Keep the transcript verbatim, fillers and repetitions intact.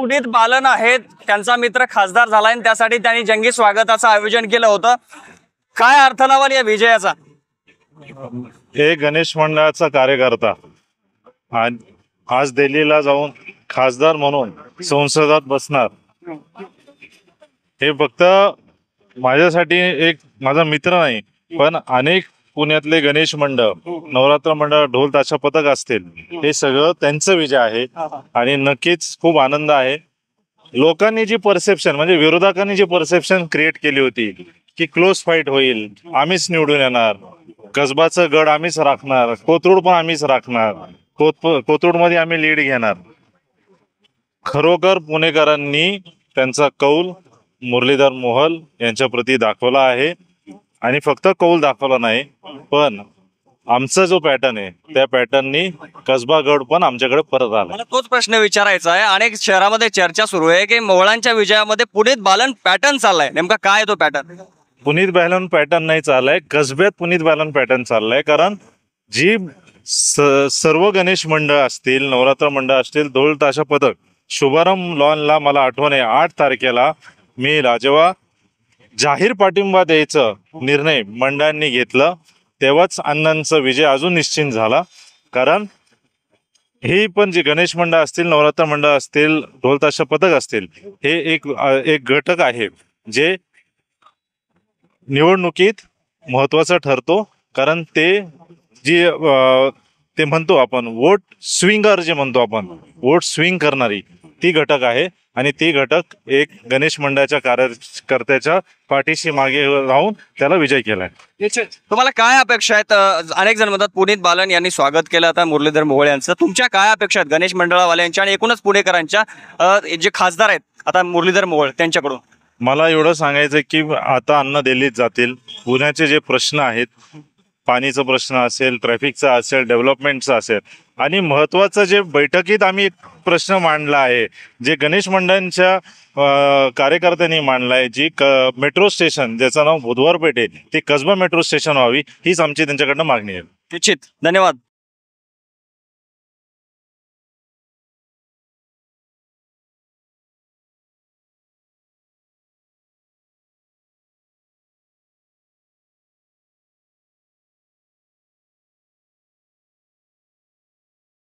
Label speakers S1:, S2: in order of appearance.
S1: पुनीत बालन आहेत, त्यांचा मित्र खासदार झालाय आणि त्यासाठी त्यांनी जंगी स्वागताचं आयोजन केलं होतं। काय अर्थ लावाल या विजयाचा?
S2: एक गणेश मंडळाचा कार्यकर्ता आज दिल्लीला जाऊन खासदार म्हणून संसदात बसणार, हे फक्त माझ्यासाठी एक माझा मित्र नाही, पण अनेक पुण्यातले गणेश मंडळ, नवरात्र मंडळ, ढोल ताशा पथक असतील, हे सगळं त्यांचं विजय आहे आणि नक्कीच खूप आनंद आहे। लोकांनी जी परसेप्शन म्हणजे विरोधकांनी जी परसेप्शन क्रिएट केली होती की क्लोज फाईट होईल, आम्हीच निवडून येणार, कसबाचं गड आम्हीच राखणार, कोथरूड पण आम्हीच राखणार, कोथरूड मध्ये आम्ही लीड घेणार, खरोखर पुणेकरांनी त्यांचा कौल मुरलीधर मोहोळ यांच्या प्रती दाखवला आहे। आणि फक्त कौल दाखवला नाही, पण आमचा जो पॅटर्न आहे त्या पॅटर्ननी कसबा गड पण आमच्याकडे परत आला।
S1: मला तोच प्रश्न विचारायचा आहे। अनेक शहरामध्ये चर्चा सुरू आहे की मोहोळांच्या विजयामध्ये पुनीत बालन पॅटर्न चाललाय, नेमका काय तो पॅटर्न?
S2: पुनीत बालन पॅटर्न नाही चाललाय, कसब्यात पुनीत बालन पॅटर्न चाललाय। कारण जी सर्व गणेश मंडळ असतील, नवरात्र मंडळ असतील, ढोल ताशा पथक शुभारंभ लॉनला मला आठवण आहे आठ तारखेला मी जेव्हा जाहीर पाठिंबा द्यायचं निर्णय मंडळांनी घेतलं, तेव्हाच अण्णांचा विजय अजून निश्चित झाला। कारण हे पण जे गणेश मंडळ असतील, नवरात्र मंडळ असतील, ढोल ताशा पथक असतील, हे एक एक घटक आहे जे निवडणुकीत महत्वाचा ठरतो। कारण ते जी ते म्हणतो आपण वोट स्विंगर, जे म्हणतो आपण वोट स्विंग करणारी ती घटक आहे आणि ती घटक एक गणेश मंडळाच्या कार्यकर्त्याच्या पाठीशी मागे राहून त्याला विजय केलाय।
S1: तुम्हाला काय अपेक्षा आहेत? अनेक जण म्हणतात पुनीत बालन यांनी स्वागत केलं आता मुरलीधर मोहोळ यांचं, तुमच्या काय अपेक्षा आहेत गणेश मंडळवाल्यांच्या आणि एकूणच पुणेकरांच्या जे खासदार आहेत आता मुरलीधर मोहोळ त्यांच्याकडून?
S2: मला एवढं सांगायचं की आता अण्णा दिल्लीत जातील, पुण्याचे जे प्रश्न आहेत, पाणीचा प्रश्न असेल, ट्रॅफिकचा असेल, डेव्हलपमेंटचा असेल, आणि महत्वाचं जे बैठकीत आम्ही एक प्रश्न मांडला आहे, जे गणेश मंडळांच्या कार्यकर्त्यांनी मांडलाय, जी मेट्रो स्टेशन ज्याचं नाव बुधवार पेठ आहे, ती कसबा मेट्रो स्टेशन व्हावी, हीच आमची त्यांच्याकडनं मागणी आहे।
S1: निश्चित, धन्यवाद।